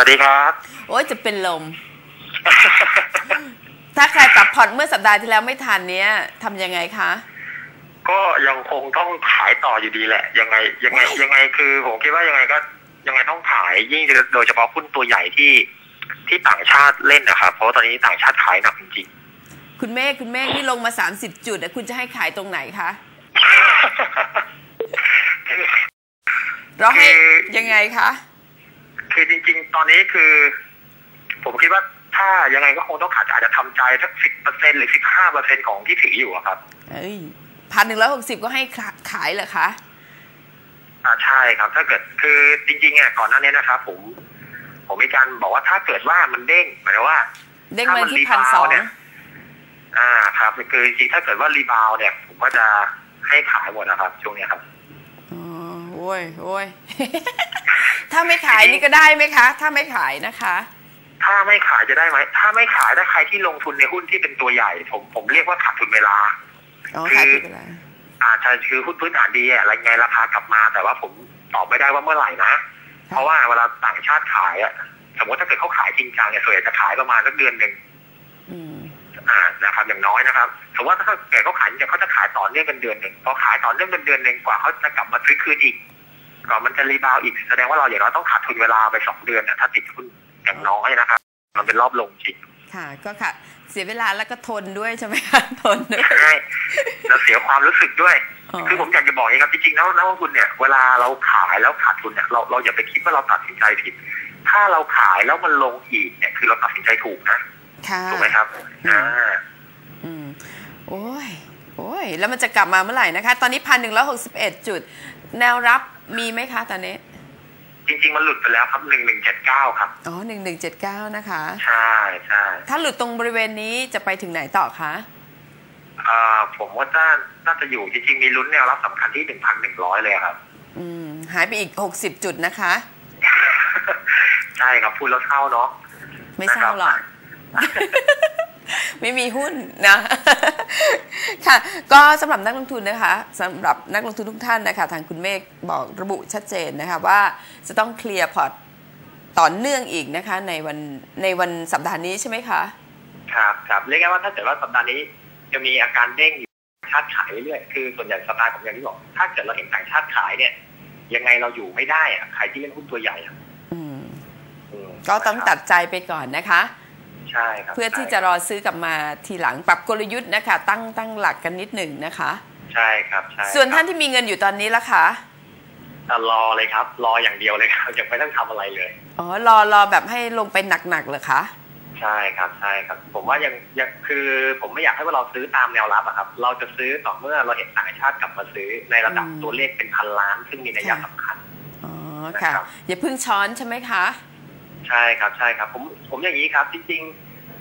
วัสดีครับโอ้ยจะเป็นลม ถ้าใครปรับพอร์ตเมื่อสัปดาห์ที่แล้วไม่ทันเนี้ยทำยังไงคะก็ยังคงต้องขายต่ออยู่ดีแหละยังไงคือผมคิดว่ายังไงก็ยังไงต้องขายยิ่งโดยเฉพาะหุ้นตัวใหญ่ที่ต่างชาติเล่นนะครับเพราะตอนนี้ต่างชาติขายหนักจริงๆคุณเมฆนี่ลงมา30 จุดคุณจะให้ขายตรงไหนคะเราให้ยังไงคะคือจริงๆตอนนี้คือผมคิดว่าถ้ายังไงก็คงต้องขายอาจจะทำใจสัก10%หรือ15%ของที่ถืออยู่ครับ 1,160ก็ให้ขายเหรอคะใช่ครับถ้าเกิดคือจริงๆก่อนหน้านี้นะครับผมมีการบอกว่าถ้าเกิดว่ามันเด้งหมายว่าเด้งมาที่1,200 เนี่ยครับคือจริงๆถ้าเกิดว่ารีบาวเนี่ยผมก็จะให้ขายหมดนะครับช่วงนี้ครับโอ้ย ถ้าไม่ขายนี่ก็ได้ไหมคะถ้าไม่ขายนะคะถ้าไม่ขายจะได้ไหมถ้าไม่ขายถ้าใครที่ลงทุนในหุ้นที่เป็นตัวใหญ่ผมเรียกว่าขาดทุนเวลาขาดทุนเวลาใช่คือหุ้นพื้นฐานดีอะไรไงราคากลับมาแต่ว่าผมตอบไม่ได้ว่าเมื่อไหร่นะเพราะว่าเวลาต่างชาติขายสมมติถ้าเกิดเขาขายจริงจังเนี่ยส่วนใหญ่จะขายประมาณสักเดือนหนึ่งนะครับอย่างน้อยนะครับสมมติว่าถ้าเกิดเขาขายเขาจะขายต่อเนื่องกันเดือนหนึ่งพอขายต่อเนื่องกันเดือนหนึ่งกว่าเขาจะกลับมาซื้อคืนอีกก่อนมันจะรีบาวอีกแสดงว่าเราอย่างน้อยต้องขาดทุนเวลาไป2 เดือนถ้าติดหุ้นอย่างน้อยนะครับมันเป็นรอบลงจริงค่ะก็ค่ะเสียเวลาแล้วก็ทนด้วยใช่ไหมคะทนด้วยใช่แล้วเสียความรู้สึกด้วยคือผมอยากจะบอกอย่างนี้ครับจริงๆแล้วนักลงทุนเนี่ยเวลาเราขายแล้วขาดทุนเนี่ยเราอย่าไปคิดว่าเราตัดสินใจผิดถ้าเราขายแล้วมันลงอีกเนี่ยคือเราตัดสินใจถูกนะถูกไหมครับโอ้ยแล้วมันจะกลับมาเมื่อไหร่นะคะตอนนี้1,161 จุดแนวรับมีไหมคะตอนนี้จริงๆมันหลุดไปแล้วครับ1179ครับ 1179นะคะใช่ถ้าหลุดตรงบริเวณนี้จะไปถึงไหนต่อคะผมว่าน่าจะอยู่จริงๆมีลุ้นแนวรับสำคัญที่ 1,100 เลยครับหายไปอีก60 จุดนะคะใช่ครับพูดแล้วเศร้าเนาะไม่เศร้าหรอกไม่มีหุ้นนะค่ะก็สำหรับนักลงทุนนะคะสำหรับนักลงทุนทุกท่านนะคะทางคุณเมฆบอกระบุชัดเจนนะคะว่าจะต้องเคลียร์พอร์ตต่อเนื่องอีกนะคะในวันสัปดาห์นี้ใช่ไหมคะครับเรียกว่าถ้าเกิดว่าสัปดาห์นี้จะมีอาการเด้งอยู่ชาติขายเรื่อยๆคือส่วนใหญ่สไตล์ผมอย่างที่บอกถ้าเกิดเราเห็นต่างชาติขายเนี่ยยังไงเราอยู่ไม่ได้ใครที่เล่นหุ้นตัวใหญ่ก็ต้องตัดใจไปก่อนนะคะใช่ครับเพื่อที่จะรอซื้อกลับมาทีหลังปรับกลยุทธ์นะคะตั้งหลักกันนิดหนึ่งนะคะใช่ครับใช่ส่วนท่านที่มีเงินอยู่ตอนนี้ล่ะคะรอเลยครับรออย่างเดียวเลยครับยังไม่ต้องทำอะไรเลยรอแบบให้ลงไปหนักๆเลยคะใช่ครับผมว่ายังคือผมไม่อยากให้ว่าเราซื้อตามแนวรับครับเราจะซื้อต่อเมื่อเราเห็นต่างชาติกลับมาซื้อในระดับตัวเลขเป็นพันล้านซึ่งมีนัยสำคัญค่ะอย่าพึ่งช้อนใช่ไหมคะใช่ครับผมอย่างนี้ครับจริง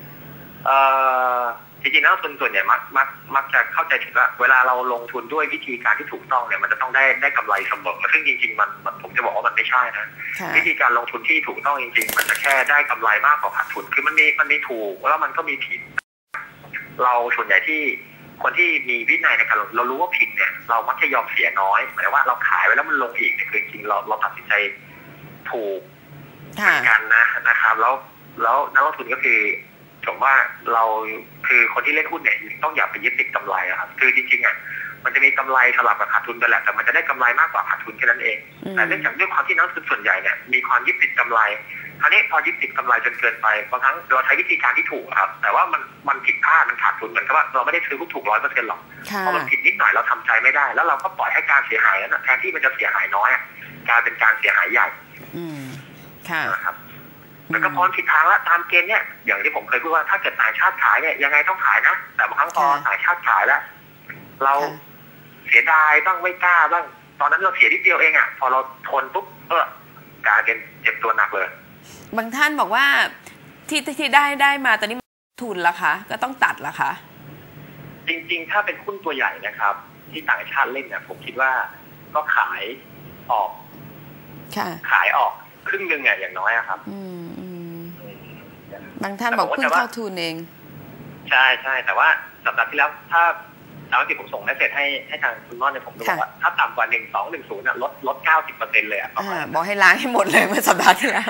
ๆนักลงทุนส่วนใหญ่มักจะเข้าใจผิดว่าเวลาเราลงทุนด้วยวิธีการที่ถูกต้องเนี่ยมันจะต้องได้กำไรเสมอซึ่งจริงๆมันผมจะบอกว่ามันไม่ใช่นะวิธีการลงทุนที่ถูกต้องจริงๆมันจะแค่ได้กำไรมากกว่าขาดทุนคือมันมีถูกแล้วมันก็มีผิดเราส่วนใหญ่ที่คนที่มีวินัยในการลงทุนเรารู้ว่าผิดเนี่ยเรามักจะยอมเสียน้อยหมายว่าเราขายไว้แล้วมันลงอีกเนี่ยคือจริงๆเราตัดสินใจถูกเหมือนกันนะครับแล้วนักลงทุนก็คือผมว่าเราคือคนที่เล่นหุ้นเนี่ยต้องอย่าไปยึดติดกำไรครับคือจริงๆมันจะมีกำไรสลับกับขาดทุนไปแหละแต่มันจะได้กำไรมากกว่าขาดทุนแค่นั้นเองแต่เนื่องจากด้วยความที่นักลงทุนส่วนใหญ่เนี่ยมีความยึดติดกำไรคราวนี้พอยึดติดกำไรจนเกินไปบางครั้งเราใช้วิธีการที่ถูกครับแต่ว่ามันผิดพลาดมันขาดทุนเหมือนกับว่าเราไม่ได้ซื้อหุ้นถูก 100% หรอกพอมันผิดนิดหน่อยเราทำใจไม่ได้แล้วเราก็ปล่อยให้การเสียหายนั้นแทนที่มันจะเสียหายน้อยกลายเป็นการเสียหายใหญ่นะครับมันก็พ้นผิดทางแล้วตามเกณฑ์เนี่ยอย่างที่ผมเคยพูดว่าถ้าเกิดต่างชาติขายเนี่ยยังไงต้องขายนะแต่บางครั้งพอต่างชาติขายแล้วเราเสียดายบ้างไม่กล้าบ้างตอนนั้นเราเสียนิดเดียวเองพอเราทนปุ๊บกลายเป็นเจ็บตัวหนักเลยบางท่านบอกว่าที่ได้มาตอนนี้ทุนละคะก็ต้องตัดละคะจริงๆถ้าเป็นหุ้นตัวใหญ่นะครับที่ต่างชาติเล่นเนี่ยผมคิดว่าก็ขายออกครึ่งนึงอย่างน้อยครับบางท่านบอกเพิ่งเข้าทุนเองใช่แต่ว่าสัปดาห์ที่แล้วถ้าแล้วที่ผมส่งเมสเสจให้ทางคุณม่อนเนี่ยผมบอกว่าถ้าต่ำกว่า1210น่ะลด 90% เลยอ่ะบอกให้ล้างให้หมดเลยเมื่อสัปดาห์ที่แล้ว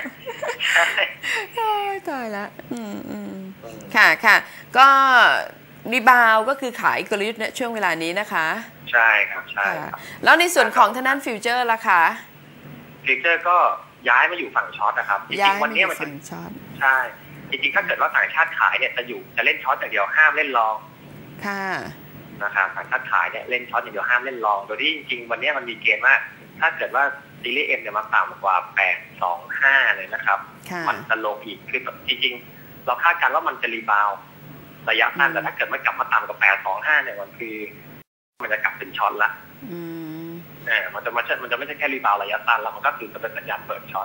ตายละค่ะค่ะก็รีบาวก็คือขายกลยุทธ์ในช่วงเวลานี้นะคะใช่ครับใช่แล้วในส่วนของทางด้านฟิวเจอร์ล่ะคะฟิวเจอร์ก็ย้ายมาอยู่ฝั่งช็อตนะครับจริงๆวันนี้มันจะใช่จริงๆถ้าเกิดว่าต่างชาติขายเนี่ยจะเล่นช็อตอย่างเดียวห้ามเล่นลองค่ะนะครับต่างชาติขายเนี่ยเล่นช็อตอย่างเดียวห้ามเล่นลองโดยที่จริงๆวันนี้มันมีเกณฑ์ว่าถ้าเกิดว่าซีรีส์ M เนี่ยมาต่ำกว่า825เลยนะครับมันจะลงอีกคือจริงๆเราคาดการณ์ว่ามันจะรีบาวระยะสั้นแต่ถ้าเกิดมันกลับมาต่ำกว่า825เนี่ยมันคือมันจะกลับเป็นช็อตละมันจะไม่ใช่แค่รีบาวระยะสั้นแล้วมันก็คือจะเป็นสัญญาณเปิดช็อต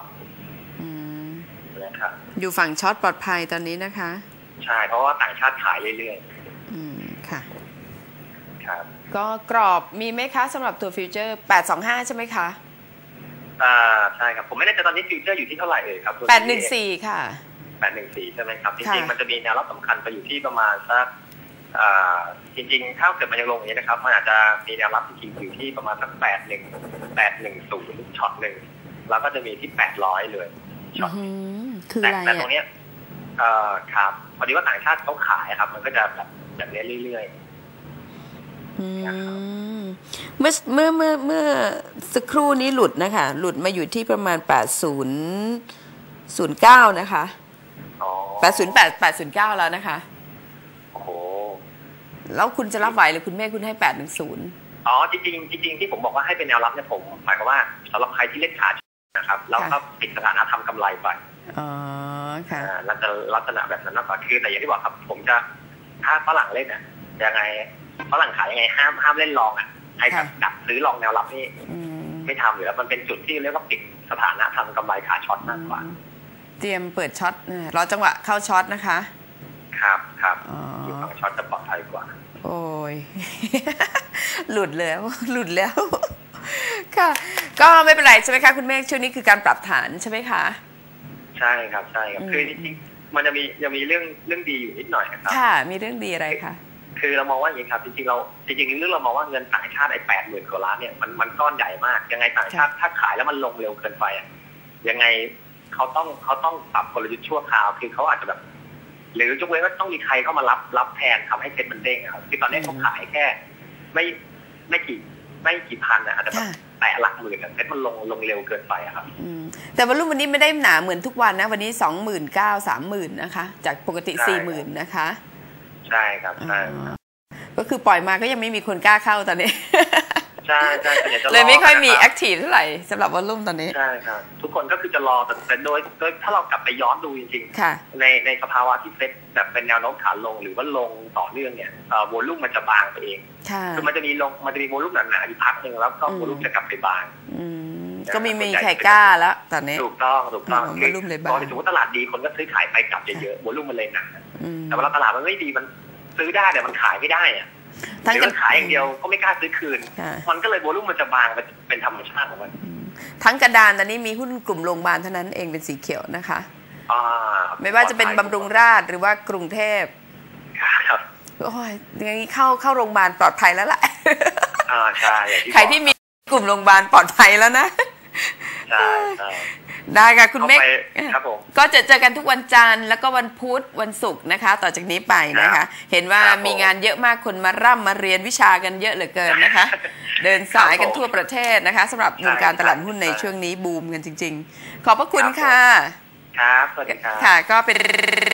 นะครับอยู่ฝั่งช็อตปลอดภัยตอนนี้นะคะใช่เพราะว่าต่างชาติขายเรื่อยๆค่ะครับก็กรอบมีไหมคะสำหรับตัวฟิวเจอร์825ใช่ไหมคะใช่ครับผมไม่แน่ใจตอนนี้ฟิวเจอร์อยู่ที่เท่าไหร่ครับ 814ค่ะ 814ใช่ไหมครับจริงๆมันจะมีแนวรับสำคัญไปอยู่ที่ประมาณสักจริงๆถ้าเกิดมันยังลงอย่างนี้นะครับมันอาจจะมีแนวรับจริงๆอยู่ที่ประมาณสัก810ช็อตหนึ่งแล้วก็จะมีที่800เลยช็อตคืออะไรแต่ตรงนี้ครับพอดีว่าต่างชาติเขาขายครับมันก็จะแบบนี้เรื่อยๆเมื่อสักครู่นี้หลุดนะคะหลุดมาอยู่ที่ประมาณ8009นะคะ808-809แล้วนะคะโอ้โหแล้วคุณจะรับไหวหรือคุณแม่คุณให้810 จริงที่ผมบอกว่าให้เป็นแนวรับเนี่ยผมหมายความว่าสำหรับใครที่เล่นขานะครับแล้วก็ปิดสถานะทำกำไรไปค่ะแล้วจะลักษณะแบบนั้นมากกว่าคือแต่อย่างที่บอกครับผมจะถ้าฝรั่งเล่นอ่ะยังไงฝรั่งขายยังไงห้ามเล่นลองอ่ะใครดักซื้อลองแนวรับนี่ไม่ทำอยู่แล้วมันเป็นจุดที่เรียกว่าปิดสถานะทำกำไรขาช็อตมากกว่าเตรียมเปิดช็อตรอจังหวะเข้าช็อตนะคะครับอยู่ฝั่งช็อตจะปลอดภัยกว่าโอ้ยหลุดแล้วค่ะก็ไม่เป็นไรใช่ไหมคะคุณเมฆช่วงนี้คือการปรับฐานใช่ไหมคะใช่ครับคือจริงๆมันยังมีเรื่องดีอยู่นิดหน่อยนะครับค่ะมีเรื่องดีอะไรคะคือเรามองว่าอย่างนี้ครับจริงๆเรื่องเรามองว่าเงินต่างชาติ80,000 กว่าล้านเนี่ยมันก้อนใหญ่มากยังไงต่างชาติถ้าขายแล้วมันลงเร็วเกินไปยังไงเขาต้องปรับกลยุทธ์ชั่วคราวคือเขาอาจจะแบบหรือยกเว้นว่าต้องมีใครเข้ามารับแทนทำให้เซ็ตมันเด้งครับที่ตอนนี้เขาขายแค่ไม่กี่พันอาจจะแบบแต่หลักหมื่นเซ็ตมันลงเร็วเกินไปครับแต่วันรุ่งวันนี้ไม่ได้หนาเหมือนทุกวันนะวันนี้ 29,000 30,000นะคะจากปกติ 40,000 นะคะใช่ครับใช่ก็คือปล่อยมาก็ยังไม่มีคนกล้าเข้าตอนนี้ใช่เลยไม่ค่อยมีแอคทีฟเท่าไหร่สำหรับวอลลุ่มตอนนี้ใช่ครับทุกคนก็คือจะรอแต่โดยถ้าเรากลับไปย้อนดูจริงๆในสภาวะที่เซ็ตแบบเป็นแนวโน้มขาลงหรือว่าลงต่อเนื่องเนี่ยวอลลุ่มมันจะบางไปเองคือมันจะมีวอลลุ่มหนาๆอยู่พักนึงแล้วก็วอลลุ่มจะกลับไปบางก็มีใครกล้าแล้วตอนนี้ถูกต้องวอลลุ่มเลยบางพอสมมติตลาดดีคนก็ซื้อขายไปกลับเยอะๆวอลลุ่มมันเลยหนาแต่เวลาตลาดมันไม่ดีมันซื้อได้แต่มันขายไม่ได้หรือขายอย่างเดียวก็ไม่กล้าซื้อคืนมันก็เลยโวลุ่มมันจะบางเป็นธรรมชาติของมันทั้งกระดานตอนนี้มีหุ้นกลุ่มโรงพยาบาลเท่านั้นเองเป็นสีเขียวนะคะไม่ว่าจะเป็นบำรุงราษฎร์หรือว่ากรุงเทพครับโอ้ยอย่างนี้เข้าโรงพยาบาลปลอดภัยแล้วล่ะใช่ใครที่มีกลุ่มโรงพยาบาลปลอดภัยแล้วนะใช่ได้ค่ะคุณเมฆครับผมก็จะเจอกันทุกวันจันทร์แล้วก็วันพุธวันศุกร์นะคะต่อจากนี้ไปนะคะเห็นว่ามีงานเยอะมากคนมาเรียนวิชากันเยอะเหลือเกินนะคะเดินสายกันทั่วประเทศนะคะสำหรับวงการตลาดหุ้นในช่วงนี้บูมกันจริงๆขอบพระคุณค่ะครับสวัสดีครับค่ะก็เป็น